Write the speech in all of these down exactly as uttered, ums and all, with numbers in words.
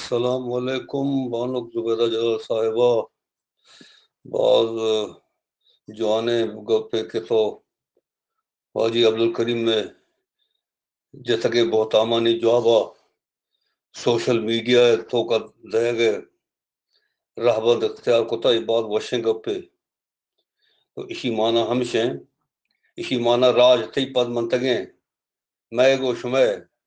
السلام علیکم بانک زبیدہ جلال صاحبہ بعض جوانے گپے کے تو حاجی عبدالکریم میں جیسا کہ بہت آمانی جوابا سوشل میڈیا تو کا دے گئے رہبند اختیار کوتا یہ بات وشیں گپے تو اسی معنی ہمشیں اسی معنی راج تی پد منتگیں میں گو شمع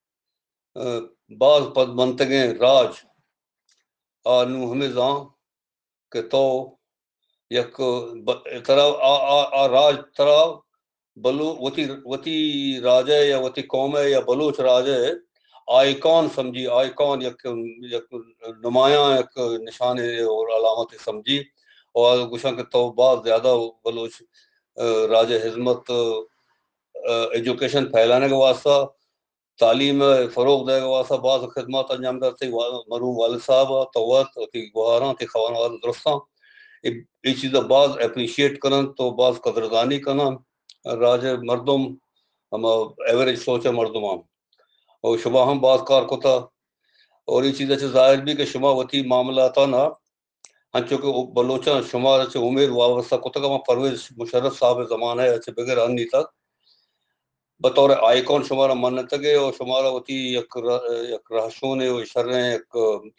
بعض پد منتگیں راج آنو ہمیں زاں کہ تو یک طرح آ راج طرح بلو وتی وتی راجے یا وتی قوم یا بلوچ راجے آئیکن سمجھی آئیکن یک یک نمایاں یک نشان اور علامت سمجھی اور گوشاں کہ تو بعض زیادہ بلوچ راج حزمت ایجوکیشن پھیلانے کے واسطہ تعلیم فروغ دے کے واسطہ بعض خدمات انجام کرتے مرحوم والد صاحب توت تی گوہاراں تی خوانواد درستاں یہ چیزیں بعض اپریشیٹ کرن تو بعض قدردانی کرن راج مردم ہم ایوریج سوچے مردم ہم اور شبہ ہم بعض کار کوتا اور یہ چیزیں ظاہر بھی کہ شما وتی معاملات نا ہنچو کہ بلوچاں شما اچھے امید وابستہ کوتا کہ پرویز مشرف صاحب زمانہ ہے اچھے بغیر انی تک بطور آئیکن شمارا منت گئے اور شمارا ہوتی یک رہشون ہے وہ شریں ایک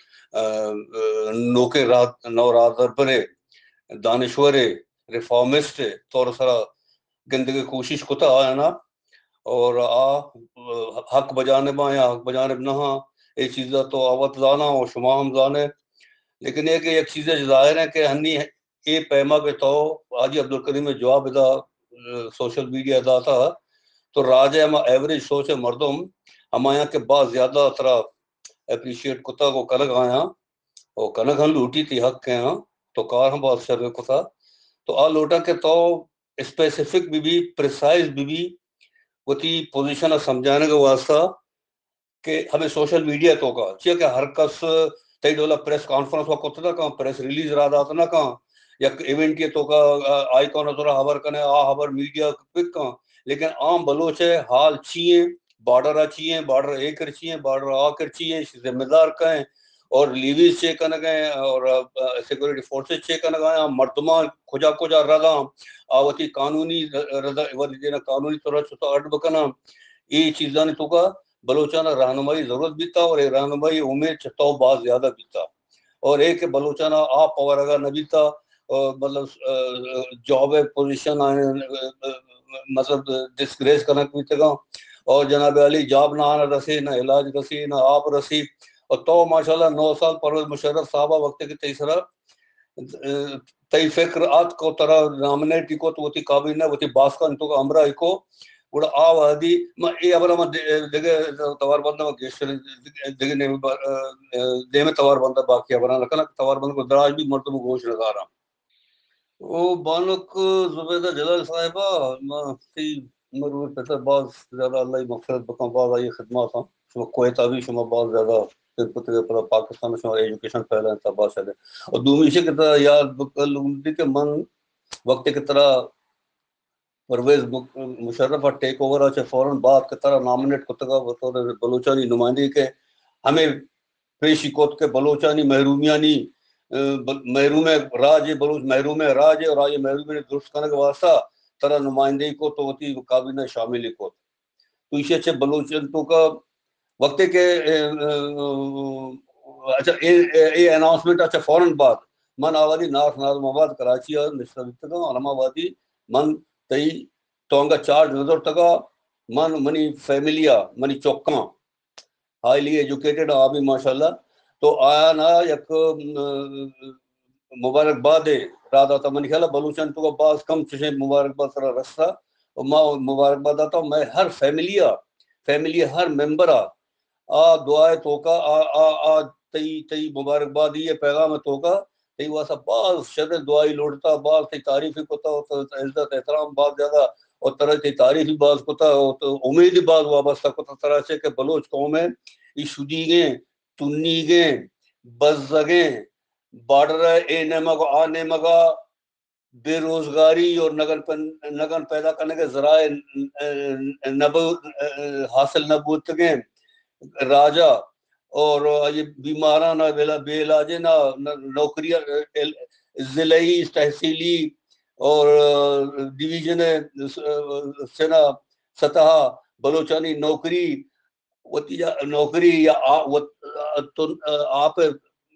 نوکے رات نو رات برے دانشور ریفارمسٹ طور سرا گندگی کوشش کتا آیا نا اور آ حق بجانب یا حق بجانب نہ یہ چیزیں تو آوت زانا اور شما ہم زانے لیکن یہ کہ ایک چیزیں ظاہر ہیں کہ ہنی یہ پیما کے تو حاجی عبدالکریم میں جواب ادا سوشل میڈیا ادا تھا تو راج ہم ایوریج سوچ مردم ہمایا کے بعد زیادہ طرح اپریشیٹ کتا کو کنک آیا اور کنک ہم لوٹی تھی حق کے ہاں تو کار ہم بہت شروع کو تھا تو آ لوٹا کے تو اسپیسیفک بھی بھی پریسائز بھی بھی وہ تھی پوزیشن سمجھانے کے واسطہ کہ ہمیں سوشل میڈیا تو کا چاہیے کہ ہر کس تی ڈولا پریس کانفرنس کا کوتا کہاں پریس ریلیز را داتا نا کہاں یا ایونٹ کے تو کا آئیکن تو خبر کنے آ خبر میڈیا پک کہاں لیکن عام بلوچ ہے حال چیئیں بارڈر آ چیئیں بارڈر اے کر چیئیں بارڈر آ کر چیئیں ذمہ دار کہیں اور لیویز چیک کرنے گئے اور سیکورٹی فورسز چیک کرنے گئے مردمان کھجا کھجا ردا آوتی قانونی ردا دینا قانونی طور چھتا اڈ بکنا یہ چیزاں تو کا بلوچانہ رہنمائی ضرورت بیتا اور یہ رہنمائی امید چھتا بہت زیادہ بیتا اور ایک بلوچانہ آپ اور اگر نہ بیتا مطلب جاب پوزیشن مطلب ڈسکریز کرنا بھی تگا اور جناب علی جاب نہ آنا رسی نہ علاج رسی نہ آپ رسی اور تو ماشاءاللہ نو سال پرویز مشرف صاحبہ وقت کی تیسرا تی فکر آت کو طرح نامنیٹی کو تو وہ تی کابینہ وہ تی باسکن تو کا امرہ کو وڑا آو آدی ما ای ابرا ما دیگے توار بندہ ما گیشتر دیگے دے میں توار بندہ باقی ابرا لکنا توار بندہ کو دراج بھی مردم گوش نظارا او بانک زبیدہ جلال صاحبہ ما تی مرور پتر بعض زیادہ اللہ مغفرت بکن بعض آئی خدمات ہیں شما کوئتا بھی شما بعض زیادہ پتر پر پاکستان میں شما ایجوکیشن پہلے ہیں تباہ سے اور دومیشے کی طرح یاد بکل لگتی کہ من وقت کی طرح پرویز مشرف ٹیک اوور آچے فوراں بعد کی طرح نامنیٹ کتگا بطور بلوچانی نمائندگی کے ہمیں پیشی کوت کے بلوچانی محرومیانی محروم راج بلوچ محروم راج اور راج محروم درست کرنے کے واسطہ طرح نمائندگی کو تو ہوتی کابینہ شامل کو تو اسے اچھے بلوچن تو کا وقت کے اچھا یہ اناؤنسمنٹ اچھا فوراً بعد من آبادی نارتھ نازم آباد کراچی اور مصر تگا علم آبادی من تی تونگا چارج نظر تگا من منی فیملیا منی چوکاں ہائیلی ایجوکیٹڈ آبی ماشاءاللہ تو آیا نا یک مبارک باد رادا تا من خیال بلوچن تو کا بعض کم چشے مبارک باد سرا رستہ اور میں مبارک باد آتا ہوں میں ہر فیملیا فیملی ہر ممبرہ آ دعائے توکا آ آ آ تی تی مبارک باد یہ پیغام توکا تی واسا بعض شدر دعائی لوٹتا بعض تی تعریفی کتا ہوتا عزت احترام بعض زیادہ اور طرح تی تعریفی بعض کتا امیدی بعض وابستہ کتا طرح سے کہ بلوچ قوم ہے یہ شدی گیں تنی گیں بزگیں بارڈر اے نمگا آ نمگا بے روزگاری اور نگن نگن پیدا کرنے کے ذرائع نبو حاصل نبوت گیں راجہ اور یہ بیمارانہ بے علاج نہ نوکریاں ضلعی تحصیلی اور ڈویژن سنا سطح بلوچانی نوکری نوکری یا آپ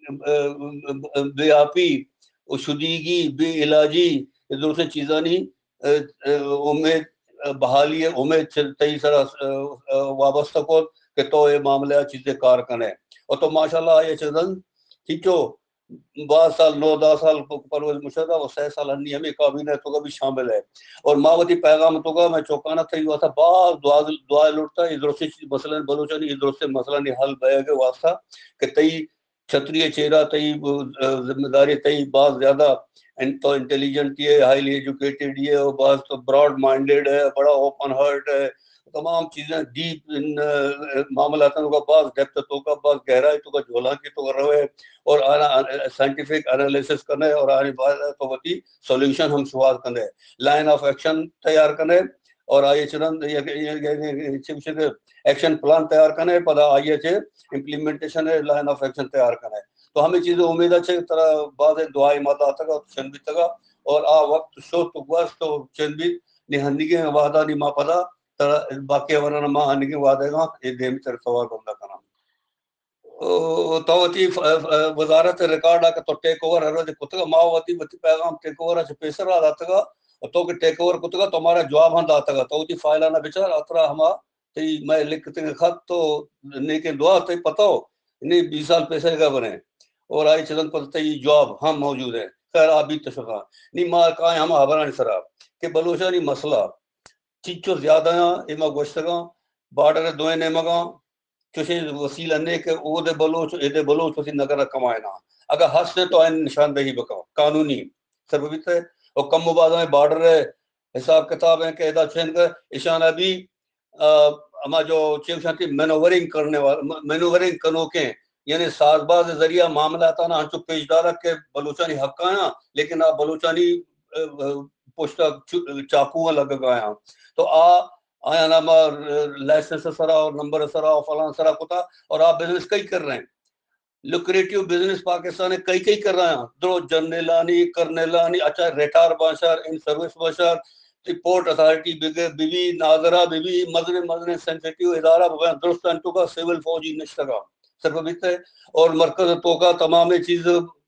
بے آپی شدیگی بے علاجی دوسرے چیزاں نہیں امید بحالی امید تئی سرا وابستہ کو کہ تو یہ معاملہ چیزیں کار کنے اور تو ماشاءاللہ یہ چیزن ٹھیکو بعض سال نو دس سال پرویز مشرف اور سہ سال ہنی ہمیں کابینہ تو کا بھی شامل ہے اور ماوتی پیغام تو کا میں چوکانا تھا ہوا تھا بعض دعا دعا لوٹتا ادھر سے مثلا بلوچانی ادھر سے مسئلہ نہیں حل بے کے واسطہ کہ تئی چھتری چہرہ تئی ذمہ داری تئی بعض زیادہ تو انٹیلیجنٹ یہ ہائیلی ایجوکیٹڈ یہ اور بعض تو براڈ مائنڈیڈ ہے بڑا اوپن ہارٹ ہے تمام چیزیں ڈیپ ان معاملات کا بعض ڈیپتھ تو کا بعض گہرائی تو کا جھولا کی تو روے اور سائنٹیفک انالیسس کرنے اور آنے بعد تو وتی سولوشن ہم سوال کرنے لائن آف ایکشن تیار کرنے اور آئیے چرن ایکشن پلان تیار کرنے پدا آئیے چھے امپلیمنٹیشن لائن آف ایکشن تیار کرنے تو ہمیں چیزیں امید ہے طرح بعض دعائی ماتا تھا چند بھی تھا اور آ وقت شو تو گوش تو چند بھی نہنگی کے وعدہ نہیں ماں پدا باقی ورنہ ماں ہنگی کے وعدے گا یہ دیم تر سوال بندہ کرنا توتی وزارت ریکارڈ آ تو ٹیک اوور ہر روز کتگا ماوتی وتی پیغام ٹیک اوور ہے پیسر آ جاتا گا تو کہ ٹیک اوور کتگا تو ہمارا جواب ہم آتا گا تو فائل آنا بچار اترا ہما تی میں لکھتے ہیں خط تو نیک دعا تے پتہ ہو نہیں بیس سال پیسے کا بنے اور آئی چلن پر تی جواب ہم موجود ہے خیر آپ بھی تشکا نہیں ماں کہاں ہم آبران سرا کہ بلوچانی مسئلہ چیچو زیادہ ہیں ایما گوشتگاں بارڈر دوئے نیمگاں چوشے وسیلہ نے کہ او دے بلوچ اے دے بلوچ وسی نگر کمائے نا اگر حس سے تو این نشاندہی بکا قانونی سربیت ہے اور کم مبادہ میں بارڈر ہے حساب کتاب ہے کہ ادا چھین کر اشان ابھی اما جو چیف شانتی مینوورنگ کرنے والا مینوورنگ کنو کے یعنی ساز باز ذریعہ معاملہ تھا نا ہنچو پیش دارہ کے بلوچانی حق آیا لیکن آپ بلوچانی پوشتا چاکوہ لگ گیا تو آ آیا نام لائسنس سرا اور نمبر سرا اور فلان سرا کتا اور آپ بزنس کئی کر رہے ہیں لکریٹیو بزنس پاکستان کئی کئی کر رہے ہیں درو جنرلانی کرنیلانی اچھا ریٹار باشر ان سروس باشر پورٹ اتھارٹی بیوی ناظرہ بیوی مدن مدن سینسیٹیو ادارہ بغیر درست انتو کا سیول فوجی نشتگا سربیت ہے اور مرکز تو کا تمام چیز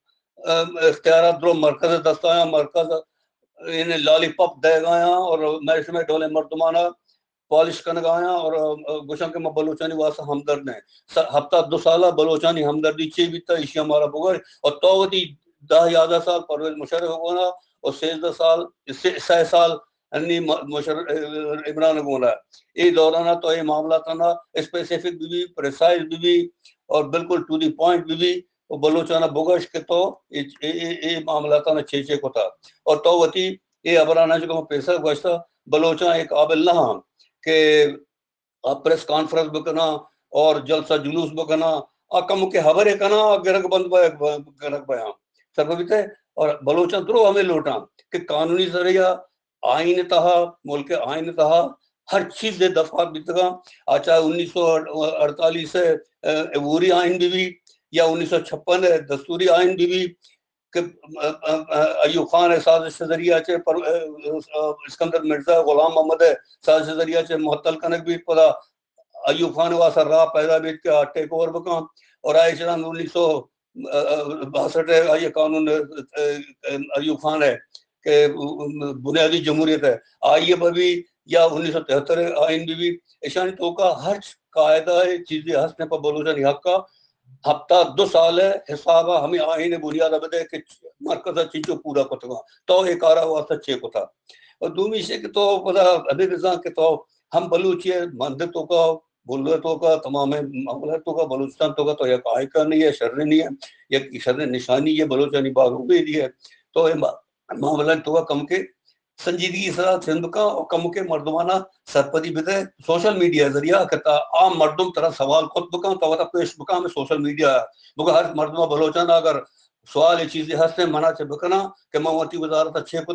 اختیارات درو مرکز دستایا مرکز انہیں لالی پاپ دے گایا اور میش میں ڈولے مردمانہ پالش کرنے گایا اور گوشن کے میں بلوچانی واسطہ ہمدرد ہیں ہفتہ دو سالہ بلوچانی ہمدردی چی بیتا اسی ہمارا بگر اور توتی دہ یادہ سال پرویز مشرف ہونا اور سیزدہ سال سہ سال انی مشرف عمران ہونا ہے یہ دورانہ تو یہ معاملہ تھا اسپیسیفک بھی بھی پریسائز بھی بھی اور بالکل ٹو دی پوائنٹ بھی بھی اور بلوچانہ بگش کے تو یہ معاملہ تھا نا چھے چھے کو تھا اور تو وتی یہ ابرانہ جو کہ پیسہ گوشتا بلوچاں ایک قابل نہ ہاں کہ پریس کانفرنس بکنا اور جلسہ جلوس بکنا اور کم کے حبرے کنا گرگ بند گرگ بیاں سربیت ہے اور بلوچاں درو ہمیں لوٹاں کہ قانونی ذریعہ آئین تہا ملک آئین تہا ہر چیز دے دفعات بیتگا آچا انیس سو اڑتالیس سے عبوری آئین بھی بھی یا انیس سو چھپن دستوری آئین بھی بھی کہ ایوب خان سازش سے ذریعہ چھے اسکندر مرزا غلام محمد سازش سے ذریعہ چھے محتل کنک بھی پدا ایوب خان واسا راہ پیدا بیت کے ٹیک اوور بکان اور آئے چنان انیس سو باسٹھ آئیے قانون ایوب خان ہے کہ بنیادی جمہوریت ہے آئیے پر بھی یا انیس سو تہتر آئین بھی بھی اشانی تو کا ہر قاعدہ چیزیں ہستے پر بلوچانی حق کا ہفتہ دو سال ہے حسابہ ہمیں آئین بنیادہ بدے کہ مرکزہ چیزوں پورا کتگا تو ایک آرہ ہوا سچے کو تھا اور دومی سے کہ تو پتا ابھی رضا کہ تو ہم بلوچی مندر تو کا بلوتوں کا تمام معاملاتوں کا بلوچستان تو کا تو یک آئیکا نہیں ہے شر نہیں ہے یک شر نشانی ہے بلوچانی باغوبی دی ہے تو معاملہ تو کا کم کے سنجیدگی سرا سندھ کا اور کم کے مردمانہ سرپدی بدے سوشل میڈیا ذریعہ کہتا عام مردم طرح سوال خود بکاں تو پیش بکاں میں سوشل میڈیا بکا ہر مردمہ بلوچانہ اگر سوال یہ چیزیں ہستے منع سے بکنا کہ موتی وزارت اچھے کتا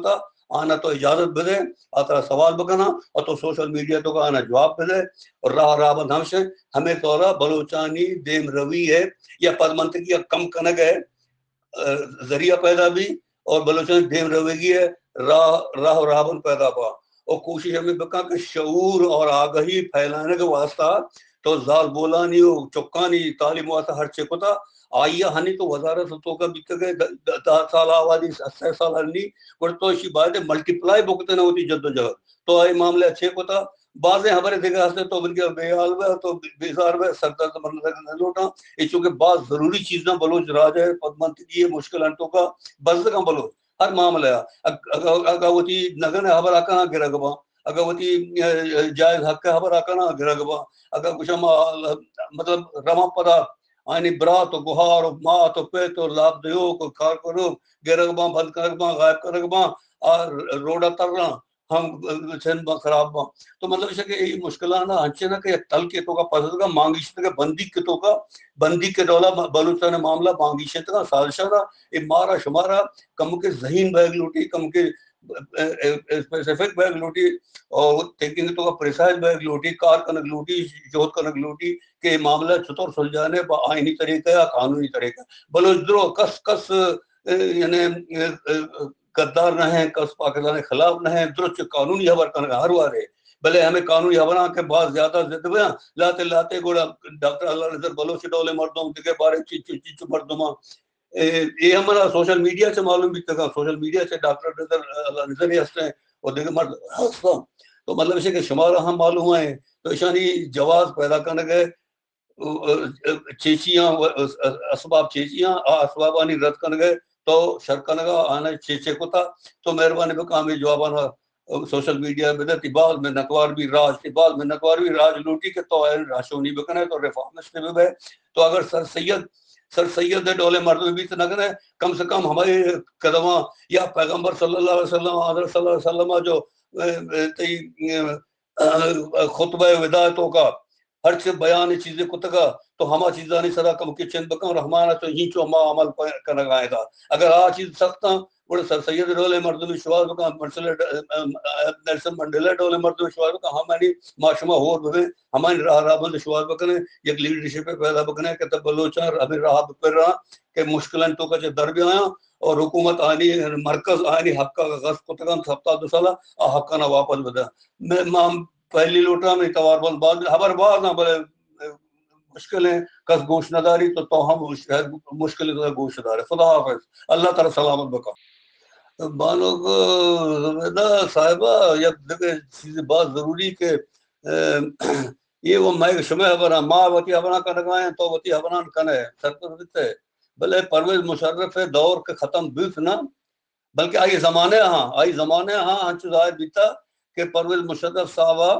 آنا تو اجازت بدے آتا سوال بکنا اور تو سوشل میڈیا تو کا آنا جواب بدے اور راہ راہ بند ہم سے ہمیں تورا بلوچانی دیم روی ہے یا پدمنتگی یا کم کنگ ہے ذریعہ پیدا بھی اور بلوچانی دیم رویگی ہے راہ راہ راہ بند پیدا پا اور کوشش ہمیں بکا کہ شعور اور آگہی پھیلانے کے واسطہ تو زال بولانی ہو چکانی تعلیم واسطہ ہر چکتا آئیا ہنی تو وزارت تو کا بھی گئے دس سال آبادی ستر سال ہنی اور تو اسی بات ملٹی پلائی بکتے نہ ہوتی جد و جہد تو آئی معاملے اچھے کو تھا بعض ہمارے دیکھے ہستے تو بن کے بے حال میں تو بیزار میں سردر مرنے لوٹا یہ چونکہ بعض ضروری چیزیں بلوچ راج ہے پدمنتگی ہے مشکل انٹوں کا بس کا بلوچ ہر معاملہ ہے اگر وہ تھی نگن خبر آکا نہ گرا گبا اگر وہ تھی جائز حق خبر آکا نہ گرا گبا اگر کچھ مطلب رما پدا آئینی برات و گہار و مات و پیت و لاب دیو کو کار کرو گرگباں بند کرگباں غائب کرگباں اور روڈا ترنا ہم چھن با خراب با تو مطلب ہے کہ یہ مشکلات نہ ہنچے نہ کہ تل کے تو کا پسند کا مانگیش کا بندی کے تو کا بندی کے دولا بلوچستان معاملہ مانگیش کا سازشہ کا یہ مارا شمارا کم کے ذہین بیگ لوٹی کم کے اسپیسیفک بیگ لوٹی اور تھنکنگ تو کا پریسائز بیگ لوٹی کار کنک لوٹی جوت کنک لوٹی کہ معاملہ چطور سلجھانے با آئینی طریقہ یا قانونی طریقہ بلوچ درو کس کس یعنی غدار نہ ہیں کس پاکستان کے خلاف نہ ہیں درست قانونی خبر کرنا ہر وارے بھلے ہمیں قانونی خبراں کے بعد زیادہ زد ہوئے لاتے لاتے گوڑا ڈاکٹر اللہ نظر بلوچ ڈولے مردوں کے بارے چیچ چیچ مردوں یہ ہمارا سوشل میڈیا سے معلوم بھی تھا سوشل میڈیا سے ڈاکٹر نظر اللہ نظر ہی ہنستے ہیں اور دیکھیں مرد ہنستا تو مطلب اسے کہ شمارہ ہم معلوم ہیں تو اشانی جواز پیدا کرنے گئے چیچیاں اسباب چیچیاں اسبابانی رد کرنے گئے تو شرکن کا آنا چیچے کو تھا تو مہربانی بکامی جوابانا سوشل میڈیا میں دے بعض میں نقوار بھی راج تھی بعض میں نقوار بھی راج لوٹی کے تو راشونی بکنے تو ریفارمسٹ میں بھی تو اگر سر سید سر سید ڈولے مرد بھی تو نہ کریں کم سے کم ہمارے قدمہ یا پیغمبر صلی اللہ علیہ وسلم حضرت صلی اللہ علیہ وسلم جو خطبہ ودایتوں کا ہر سے بیان چیزیں کتگا تو ہما چیزاں نہیں سرا کم کے چند بکم رحمانہ تو ہی چو ما عمل کرنا گائے گا اگر آ چیز سخت بڑے سر سید ڈولے مردمی شواز بکا نیلسن منڈیلا ڈولے مردمی شواز بکا ہماری معاشمہ ہور بھوے ہماری راہ راہ بند شواز بکنے یک لیڈرشپ پیدا بکنے کہ تب بلوچان ہمیں راہ پر رہا کہ مشکلیں تو کا در بھی آیا اور حکومت آنی مرکز آنی حق کا غصب کتگان ہفتہ دو سالہ حق نہ واپس بدا میں پہلی لوٹا میں توار بند بعد خبر بعد نہ بلے مشکلیں کس گوش نداری تو تو ہم مشکل گوش دار خدا حافظ اللہ تعالی سلامت بکا بانو زبیدہ صاحبہ یا دیکھے چیزیں بات ضروری کہ یہ وہ میں شمع حبرہ ماں وطی حبرہ کا نگائیں تو وطی حبران کنے سرکر دیتے بلے پرویز مشرف دور کے ختم بیت نہ بلکہ آئی زمانے ہاں آئی زمانے ہاں ہنچو ظاہر بیتا کہ پرویز مشرف صاحبہ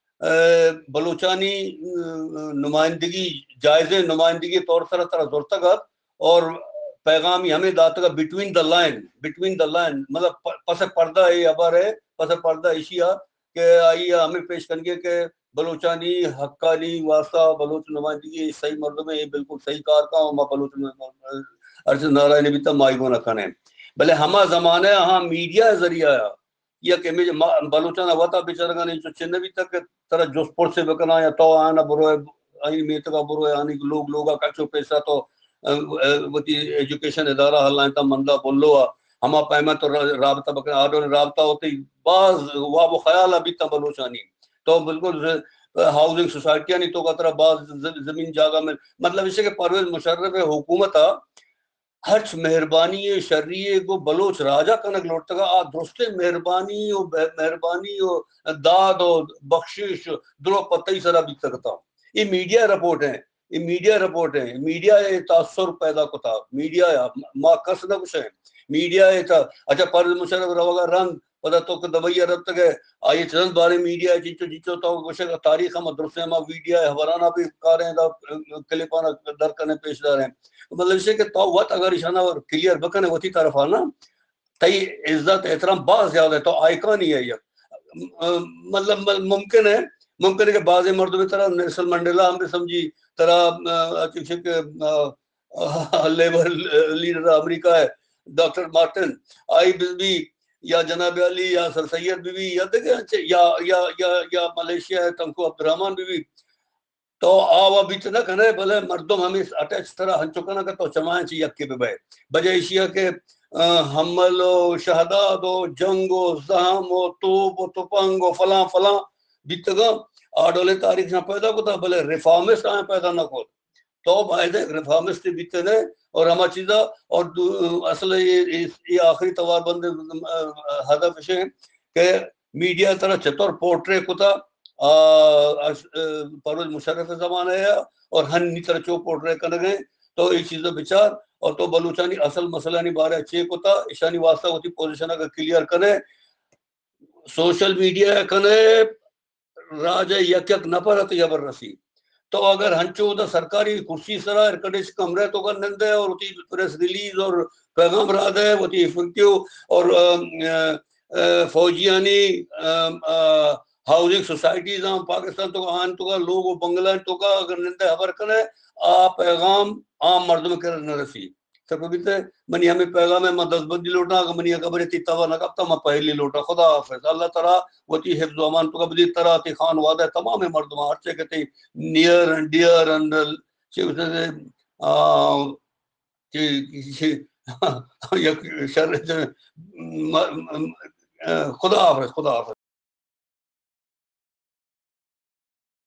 بلوچانی نمائندگی جائزے نمائندگی طور طرح طرح زورتگت اور پیغامی ہمیں داتا between the line between the line مطلب پس پردہ یہ ابر ہے پس پردہ اشیاء کہ آئیے ہمیں پیش کرنگے کہ بلوچانی حقانی واسطہ بلوچ نمائندگی صحیح مردم ہے یہ بالکل صحیح کار کا ہوں بلوچ ارشد نارائن بھی تا مائی گونا کھنے بلے ہما زمانے ہاں میڈیا ذریعہ ہے یا کہ بلوچان وطا بیچارگا نہیں جو چند بھی تک طرح جو سپورٹ سے بکنا یا تو آنا بروئے آئی میت کا بروئے آنی لوگ لوگا کچھو پیسہ تو وطی ایجوکیشن ادارہ حلائیں تا مندہ بولو ہما پیمہ تو رابطہ بکنا آدھو رابطہ ہوتی بعض واب و خیال ابھی تا بلوچانی تو بالکل ہاؤسنگ سوسائٹیاں نہیں تو قطرہ بعض زمین جاگہ میں مطلب اسے کہ پرویز مشرف حکومت ہرچ مہربانی شریعے کو بلوچ راجہ کنک لوٹتا گا آ درستے مہربانی و مہربانی و داد و بخشش درو پتہ ہی سرا بھی سکتا یہ میڈیا رپورٹ ہیں یہ میڈیا رپورٹ ہیں میڈیا یہ تاثر پیدا کتا میڈیا ما کس نہ کچھ ہے میڈیا یہ تھا اچھا پرویز مشرف روگا رنگ پتہ تو کہ دبئیہ رب تک ہے آئیے چند بارے میڈیا ہے جنچو جنچو تو کچھ تاریخ ہم درستے ہم ویڈیا ہے حوالانہ بھی کاریں دا کلپانا در کرنے پیش دار ہیں مطلب اسے کہ تو وقت اگر اشانہ کلیئر بکنے وطی طرف آنا تئی عزت احترام بہت زیادہ ہے تو آئیکن ہی ہے یہ مطلب ممکن ہے ممکن ہے کہ بعض مردوں طرح نیلسن منڈیلا ہم نے سمجھی طرح لیبر لیڈر امریکہ ہے ڈاکٹر مارٹن آئی بھی یا جناب علی یا سر سید بی بی یا دیکھیں یا یا یا یا ملیشیا ہے تنکو عبد الرحمن بی بی تو آوا بیچ نہ کنے بھلے مردم ہمیں اٹیچ طرح ہن چکنا کہ تو چمائیں چی یکی پہ بے بجائے اشیاء کے حمل و شہداد و جنگ و زہم و توب و تپنگ و فلاں فلاں بیتگا آڈولے تاریخ نہ پیدا کو تھا بھلے ریفارمسٹ آئیں پیدا نہ کو تو باید ریفارمسٹ بیتے نے اور ہما چیزا اور اصل یہ آخری توار بند ہدف ہے کہ میڈیا طرح چطور پورٹرے کو تھا پرویز مشرف زمانہ ہے اور ہن نی طرح چو پورٹرے کرنے گئے تو یہ چیزیں بچار اور تو بلوچانی اصل مسئلہ نہیں بارے چیک ہوتا اشانی واسطہ ہوتی پوزیشن اگر کلیئر کرنے سوشل میڈیا کرنے راجہ یک یک نپرت یبر رسی تو اگر ہنچو دا سرکاری کرسی سرا ارکڈش کمرے تو کر نندے اور ہوتی پریس ریلیز اور پیغام را دے ہوتی فکیو اور فوجیانی ہاؤسنگ سوسائٹیز ہم پاکستان تو آن تو کا لوگ بنگلہ تو کا اگر نندے خبر کرے آ پیغام عام مردم کر نہ رسی سب بیتے منی ہمیں پیغام ہے میں دس بندی لوٹنا اگر منی قبر تی توا نہ کبتا میں پہلی لوٹا خدا حافظ اللہ تعالی وتی حفظ و امان تو کا بدی طرح تی خان وعدہ تمام مردم ہر چے کہتے نیئر اینڈ ڈیئر اینڈ چے اسے کہ شر خدا حافظ خدا حافظ